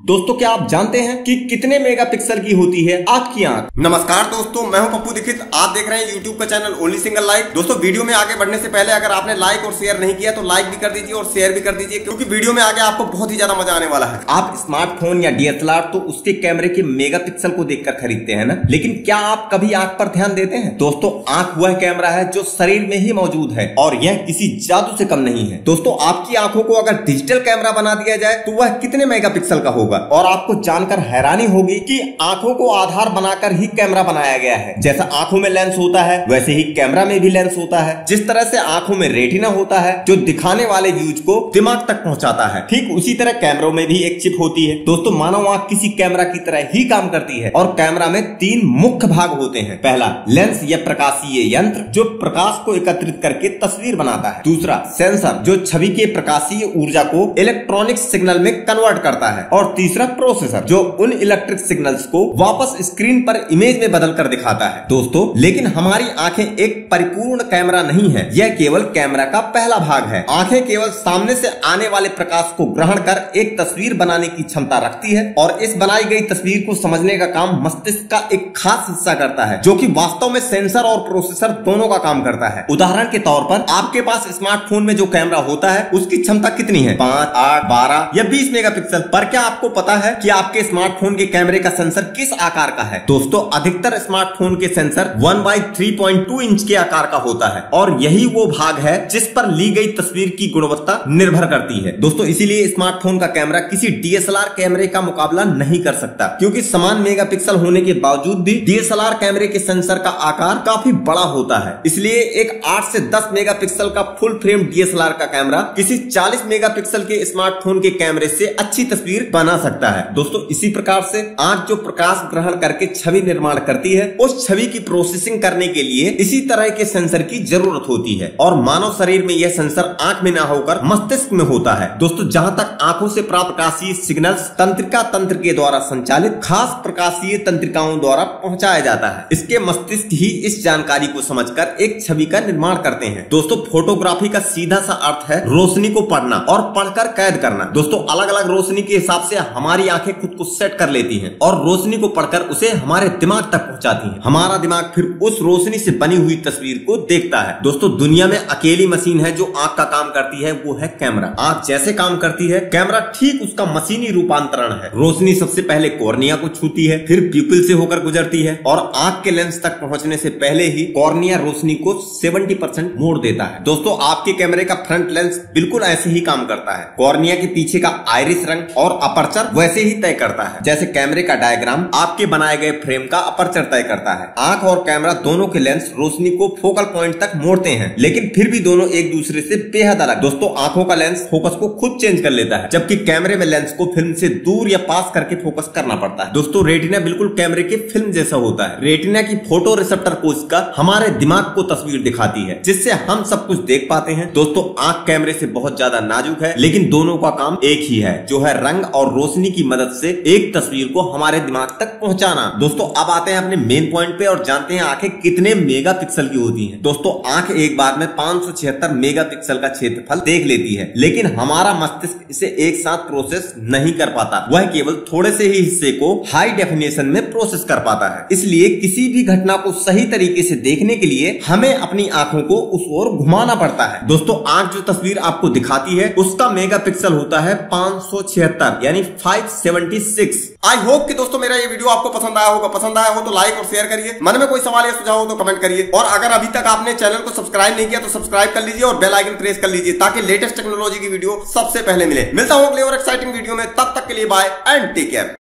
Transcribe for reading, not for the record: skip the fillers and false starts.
दोस्तों क्या आप जानते हैं कि कितने मेगापिक्सल की होती है आपकी आंख? नमस्कार दोस्तों, मैं हूं पप्पू दीक्षित। आप देख रहे हैं यूट्यूब का चैनल ओनली सिंगल लाइक। दोस्तों वीडियो में आगे बढ़ने से पहले अगर आपने लाइक और शेयर नहीं किया तो लाइक भी कर दीजिए और शेयर भी कर दीजिए, क्योंकि वीडियो में आगे आपको बहुत ही ज्यादा मजा आने वाला है। आप स्मार्टफोन या डीएसएलआर तो उसके कैमरे के मेगापिक्सल को देखकर खरीदते हैं ना, लेकिन क्या आप कभी आंख पर ध्यान देते हैं? दोस्तों आंख वह कैमरा है जो शरीर में ही मौजूद है और यह किसी जादू से कम नहीं है। दोस्तों आपकी आंखों को अगर डिजिटल कैमरा बना दिया जाए तो वह कितने मेगापिक्सल का होगा? और आपको जानकर हैरानी होगी कि आंखों को आधार बनाकर ही कैमरा बनाया गया है। जैसा आंखों में लेंस होता है वैसे ही कैमरा में भी लेंस होता है। जिस तरह से आंखों में रेटिना होता है जो दिखाने वाले व्यूज को दिमाग तक पहुंचाता है, ठीक उसी तरह कैमरों में भी एक चिप होती है। दोस्तों मानव आंख किसी कैमरा की तरह ही काम करती है और कैमरा में तीन मुख्य भाग होते हैं। पहला लेंस या प्रकाशीय यंत्र जो प्रकाश को एकत्रित करके तस्वीर बनाता है। दूसरा सेंसर जो छवि के प्रकाशीय ऊर्जा को इलेक्ट्रॉनिक सिग्नल में कन्वर्ट करता है। और तीसरा प्रोसेसर जो उन इलेक्ट्रिक सिग्नल्स को वापस स्क्रीन पर इमेज में बदल कर दिखाता है। दोस्तों लेकिन हमारी आंखें एक परिपूर्ण कैमरा नहीं है, यह केवल कैमरा का पहला भाग है। आंखें केवल सामने से आने वाले प्रकाश को ग्रहण कर एक तस्वीर बनाने की क्षमता रखती है और इस बनाई गई तस्वीर को समझने का काम मस्तिष्क का एक खास हिस्सा करता है, जो कि वास्तव में सेंसर और प्रोसेसर दोनों का काम करता है। उदाहरण के तौर पर आपके पास स्मार्टफोन में जो कैमरा होता है उसकी क्षमता कितनी है? 5, 8, 12 या 20 मेगापिक्सल। पर क्या आपको पता है कि आपके स्मार्टफोन के कैमरे का सेंसर किस आकार का है? दोस्तों अधिकतर स्मार्टफोन के सेंसर 1/3.2 इंच के आकार का होता है और यही वो भाग है जिस पर ली गई तस्वीर की गुणवत्ता निर्भर करती है। दोस्तों इसीलिए स्मार्टफोन का कैमरा किसी डीएसएलआर कैमरे का मुकाबला नहीं कर सकता, क्योंकि समान मेगापिक्सल होने के बावजूद भी डीएसएलआर कैमरे के सेंसर का आकार काफी बड़ा होता है। इसलिए एक 8 से 10 मेगापिक्सल का फुल फ्रेम डीएसएलआर का कैमरा किसी 40 मेगापिक्सल के स्मार्टफोन के कैमरे से अच्छी तस्वीर बना सकता है। दोस्तों इसी प्रकार से आंख जो प्रकाश ग्रहण करके छवि निर्माण करती है, उस छवि की प्रोसेसिंग करने के लिए इसी तरह के सेंसर की जरूरत होती है और मानव शरीर में यह सेंसर आंख में ना होकर मस्तिष्क में होता है। दोस्तों जहां तक आंखों से प्राप्त प्रकाशीय सिग्नल्स तंत्रिका तंत्र के द्वारा संचालित खास प्रकाशीय तंत्रिकाओं द्वारा पहुंचाया जाता है। इसके मस्तिष्क ही इस जानकारी को समझकर एक छवि का निर्माण करते हैं। दोस्तों फोटोग्राफी का सीधा सा अर्थ है रोशनी को पढ़ना और पढ़कर कैद करना। दोस्तों अलग अलग रोशनी के हिसाब से हमारी आंखें खुद को सेट कर लेती हैं और रोशनी को पढ़कर उसे हमारे दिमाग तक पहुंचाती हैं। हमारा दिमाग फिर उस रोशनी से बनी हुई तस्वीर को देखता है। दोस्तों दुनिया में अकेली मशीन है जो आंख का काम करती है, वो है कैमरा। आंख जैसे काम करती है कैमरा ठीक उसका मशीनी रूपांतरण है। रोशनी सबसे पहले कॉर्निया को छूती है, फिर प्यूपिल से होकर गुजरती है और आंख के लेंस तक पहुंचने से पहले ही कॉर्निया रोशनी को 70% मोड़ देता है। दोस्तों आपके कैमरे का फ्रंट लेंस बिल्कुल ऐसे ही काम करता है। कॉर्निया के पीछे का आइरिस रंग और अपर्चर वैसे ही तय करता है जैसे कैमरे का डायग्राम आपके बनाए गए फ्रेम का अपर्चर तय करता है। आंख और कैमरा दोनों के लेंस रोशनी को फोकल पॉइंट तक मोड़ते हैं, लेकिन फिर भी दोनों एक दूसरे से बेहद अलग। दोस्तों आंखों का लेंस फोकस को खुद चेंज कर लेता है, जबकि कैमरे में लेंस को फिल्म से दूर या पास करके फोकस करना पड़ता है। दोस्तों रेटिना बिल्कुल कैमरे के फिल्म जैसा होता है। रेटिना की फोटो रिसेप्टर कोशिका हमारे दिमाग को तस्वीर दिखाती है, जिससे हम सब कुछ देख पाते हैं। दोस्तों आंख कैमरे से बहुत ज्यादा नाजुक है, लेकिन दोनों का काम एक ही है, जो है रंग और रोशनी की मदद से एक तस्वीर को हमारे दिमाग तक पहुंचाना। दोस्तों अब आते हैं अपने मेन पॉइंट पे और जानते हैं आंखें कितने मेगापिक्सल की होती हैं। दोस्तों आंख एक बार में 576 मेगापिक्सल का क्षेत्रफल देख लेती है, लेकिन हमारा मस्तिष्क इसे एक साथ प्रोसेस नहीं कर पाता। वह केवल थोड़े से ही हिस्से को हाई डेफिनेशन में प्रोसेस कर पाता है। इसलिए किसी भी घटना को सही तरीके से देखने के लिए हमें अपनी आंखों को उस ओर घुमाना पड़ता है। दोस्तों आंख जो तस्वीर आपको दिखाती है उसका मेगापिक्सल होता है 576 यानी 576। आई होप कि दोस्तों मेरा ये वीडियो आपको पसंद आया होगा। पसंद आया हो तो लाइक और शेयर करिए। मन में कोई सवाल या सुझाव हो तो कमेंट करिए और अगर अभी तक आपने चैनल को सब्सक्राइब नहीं किया तो सब्सक्राइब कर लीजिए और बेल आइकन प्रेस कर लीजिए ताकि लेटेस्ट टेक्नोलॉजी की वीडियो सबसे पहले मिले। मिलता हूं अगले और एक्साइटिंग वीडियो में, तब तक के लिए बाय एंड टेक केयर।